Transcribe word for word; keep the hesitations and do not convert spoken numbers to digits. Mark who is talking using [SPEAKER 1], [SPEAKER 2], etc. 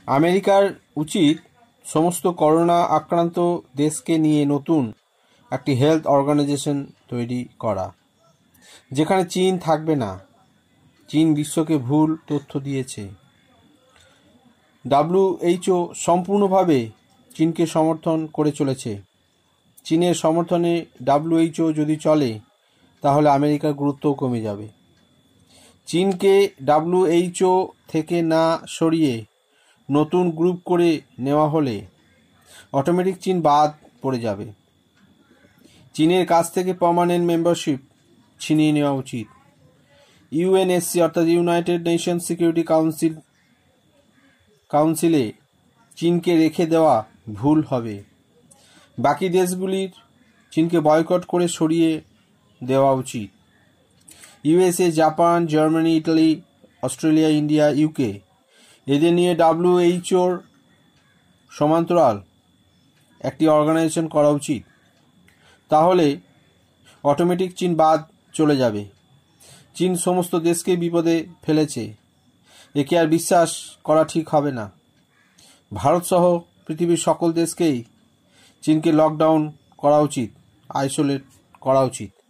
[SPEAKER 1] আমেরিকার উচিত সমস্ত করোনা আক্রান্ত দেশকে নিয়ে নতুন একটি হেলথ অর্গানাইজেশন তৈরি করা, যেখানে চীন থাকবে না। চীন বিশ্বকে ভুল তথ্য দিয়েছে। ডাব্লিউএইচও সম্পূর্ণভাবে চীনকে সমর্থন করে চলেছে। চীনের সমর্থনে ডাব্লিউএইচও যদি চলে, তাহলে আমেরিকার গুরুত্বও কমে যাবে। চীনকে ডাব্লিউএইচও থেকে না সরিয়ে নতুন গ্রুপ করে নেওয়া হলে অটোমেটিক চীন বাদ পড়ে যাবে। চীনের কাছ থেকে পার্মানেন্ট মেম্বারশিপ ছিনিয়ে নেওয়া উচিত। ইউএনএসসি অর্থাৎ ইউনাইটেড নেশনস সিকিউরিটি কাউন্সিল কাউন্সিলে চীনকে রেখে দেওয়া ভুল হবে। বাকি দেশগুলির চীনকে বয়কট করে সরিয়ে দেওয়া উচিত। USA, Japan, Germany, Italy, Australia, India, UK এদের নিয়ে ডাব্লিউএইচওর সমান্তরাল একটি অর্গানাইজেশন করা উচিত। তাহলে অটোমেটিক চীন বাদ চলে যাবে। চীন সমস্ত দেশকে বিপদে ফেলেছে, একে আর বিশ্বাস করা ঠিক হবে না। ভারতসহ পৃথিবীর সকল দেশকেই চীনকে লকডাউন করা উচিত, আইসোলেট করা উচিত।